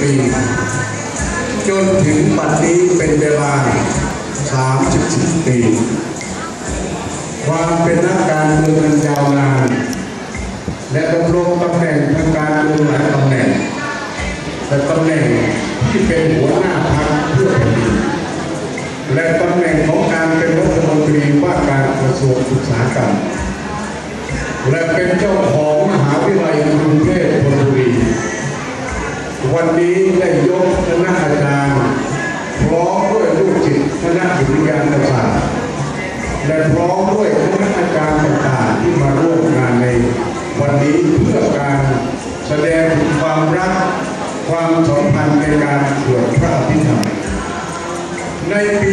ปีจนถึงปัจจุบันนี้เป็นเวลา34 ปีความเป็นนักการเมืองมันยาวนานและดำรงตำแหน่งทางการเมืองหลายตำแหน่งแต่ตำแหน่งที่เป็นหัวหน้าพรรคเพื่อแผ่นดินและตำแหน่งของการเป็นรัฐมนตรีว่าการกระทรวงอุตสาหกรรมและเป็นเจ้าของมหาวิทยาลัยกรุงเทพธนบุรีวันนี้ได้ยกคณะอาจารย์พร้อมด้วยลูกศิษย์คณะวิทยาศาสตร์และพร้อมด้วยคณะอาจารย์ต่างๆที่มาร่วมงานในวันนี้เพื่อการแสดงความรักความสัมพันธ์ในการสวดพระอภิธรรมในปี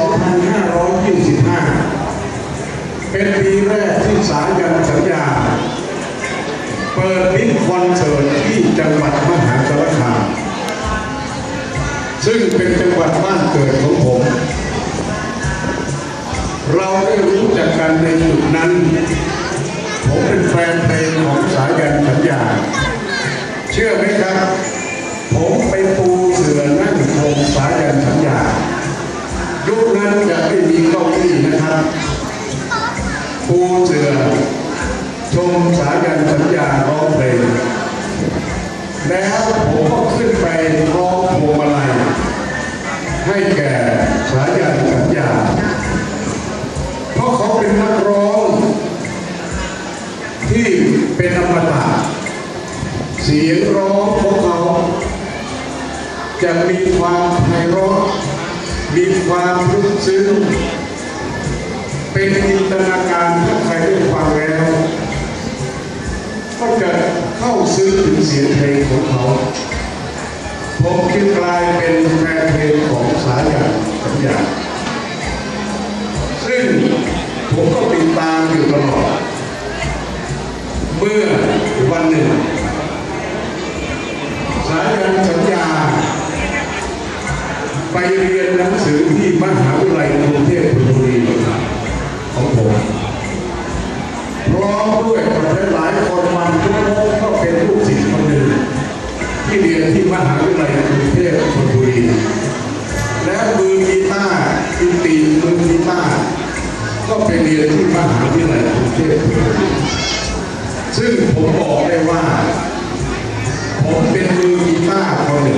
2525 เป็นปีแรกที่สายันสัญญาเปิดมิตรคอนเสิร์ตที่จังหวัดมหาสารคามซึ่งเป็นจังหวัดบ้านเกิดของผมเราได้รู้จักกันในจุดนั้นผมเป็นแฟนเพลงของสายันสัญญาเชื่อไหมครับผมไปปูเสื่อนั่งชมสายันสัญญายุคนั้นจะไม่มีเก้าอี้นะครับปูเสื่อชมสายันสัญญาร้องเพลงแล้วผมก็ขึ้นไปร้องพวงมาลัยให้แก่สายันสัญญาเพราะเขาเป็นนักร้องที่เป็นอมตะเสียงร้องของเขาจะมีความไพเราะมีความลึกซึ้งเป็นจินตนาการถ้าใครได้ฟังแล้วก็จะเข้าซึ้งถึงเสียงเพลงของเขาผมจึงกลายเป็นแฟนเพลงของสายันสัญญาซึ่งผมก็ติดตามอยู่ตลอดเมื่อวันหนึ่งสายันสัญญาไปเรียนหนังสือที่มหาวิทยาลัยกรุงเทพธนบุรีของผมพร้อมด้วยหลายคนมันทุกคนก็เป็นลูกศิษย์คนหนึ่งที่เรียนที่มหาวิทยาลัยกรุงเทพธนบุรีและมือกีตาร์อินตีมือกีตาร์ก็ไปเรียนที่มหาวิทยาลัยกรุงเทพธนบุรีซึ่งผมบอกได้ว่าผมเป็นมือกีตาร์คนหนึ่ง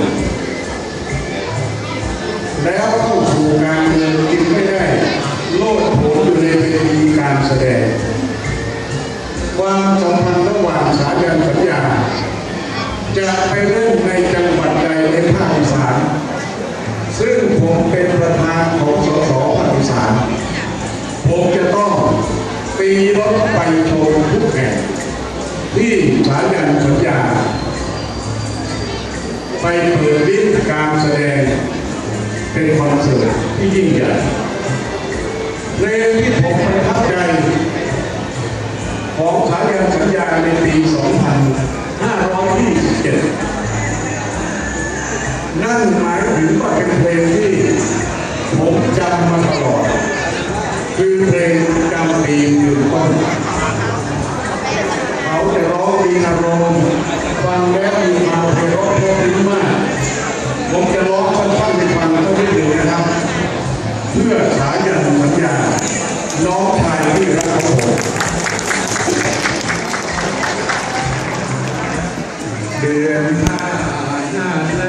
แล้วเข้าสู่การเมืองจึงไม่ได้โลดโผนอยู่ในเวทีการแสดงความสัมพันธ์ระหว่างสายันสัญญาจะไปเล่นในจังหวัดใดในภาคอีสานซึ่งผมเป็นประธานของสสภาคอีสานผมจะต้องตีรถไปชมทุกแห่งที่สายันสัญญาไปเปิดฤทธิ์การแสดงเป็นคอนเสิร์ตที่ยิ่งใหญ่เพลงที่ผมประทับใจของสายันสัญญาในปี 2527 นั่นหมายถึงว่าเป็นเพลงที่ผมจำมาตลอดคือเพลงจำปียืนต้นเขาจะร้องมีอารมณ์ฟังแล้วมีความไพเราะเพราะดีมากผมจะร้องสั้นๆในฟังสักนิดหนึ่งนะครับเพื่อสายันสัญญาน้องชายที่รักของผมเดือนหน้าแล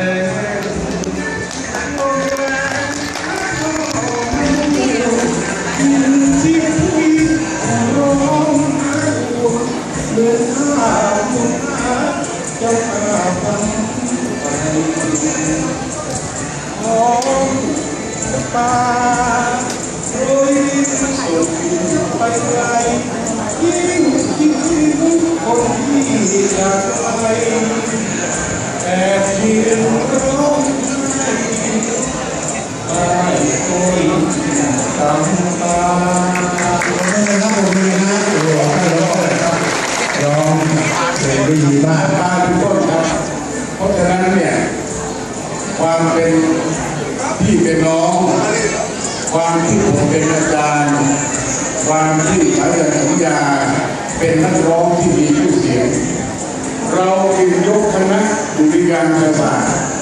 ที่พี่ร้องเดือนหน้าจะมาฟังของตาโรยสุดไปไกลยิ่งคนที่จากไปแอบยืนร้องไห้โอยตามตาครับผมมีนะร้องให้ร้องเลยครับร้องเสียงดีมากตาทุกคนครับเพราะฉะนั้นเนี่ยความเป็นพี่เป็นน้องความที่ผมเป็นอาจารย์ความที่สายันสัญญาเป็นนักร้องที่มีชื่อเสียงเราจึงยกคณะดุริยางคศาสตร์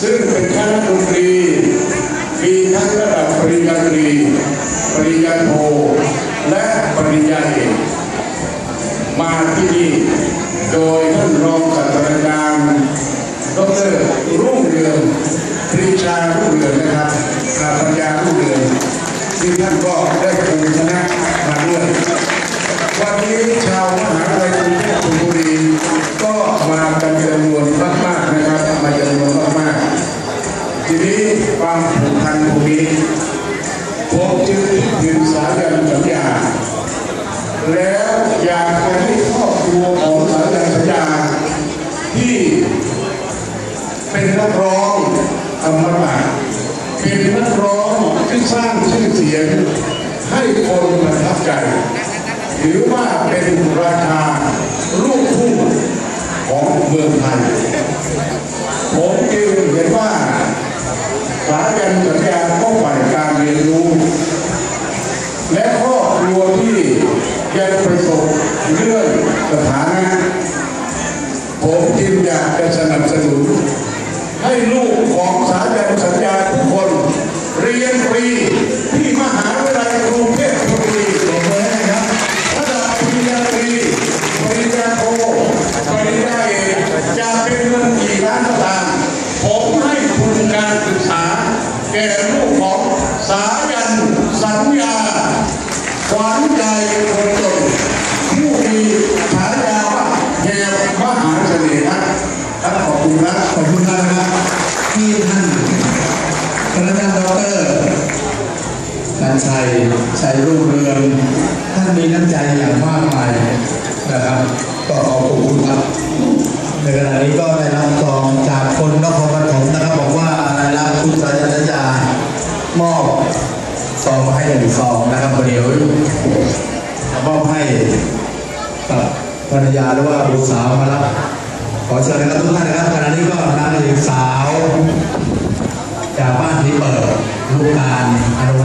ซึ่งเป็นคณะดนตรีมีทั้งระดับปริญญาตรีปริญญาโทและปริญญาเอกมาที่นี่โดยท่านรองศาสตราจารย์ดร.รุ่งเรืองปรีชารุ่งเรืองนะครับปัญญารุ่งเรืองที่ท่านก็ได้ปูชนะมาด้วยวันนี้ชาวมหาวิทยาลัยกรุงเทพธนบุรีก็มากันจำนวนมากๆนะครับมาจำนวนมากๆทีนี้ความผูกพันตรงนี้ผมจึงถึงสายันสัญญาแล้วอยากให้ครอบครัวของสายันสัญญาที่เป็นนักร้องอมตะเป็นนักร้องที่สร้างชื่อเสียงให้คนประทับใจหรือว่าเป็นราชาลูกทุ่งของเมืองไทยผมจึงเห็นว่าสายันสัญญาก็ฝ่ายการเรียนรู้และครอบครัวที่ยังประสบเรื่องสถานะผมจึงอยากจะสนับสนุนให้ลูกของสายันสัญญาทุกคนเรียนฟรีที่มหาวิทยาลัยกรุงเทพธนบุรีเลยนะครับระดับปริญญาตรีปริญญาโทปริญญาเอกจะเป็นเงินกี่ล้านก็ตามผมให้ทุนการศึกษาแก่ลูกของสายันสัญญาขวัญใจคนจนผู้มีฉายาว่าแหบมหาเสน่ห์ครับขอบคุณครับขอบคุณนะครับที่ท่านคณะดร.นันชัยรุ่งเรืองท่านมีน้ำใจอย่างมากมายนะครับก็ขอบคุณครับในขณะนี้ก็ได้รับซองจากคนนครปฐมนะครับบอกว่าได้รับคุณสายันสัญญามอบซองมาให้1 ซองนะครับเดี๋ยวมอบให้กับภรรยาหรือว่าบุตรสาวมารับขอเชิญนะครับทุกท่านนะครับขณะนี้ก็นางเอกสาวจากบ้านที่เปิดลูกการอนุ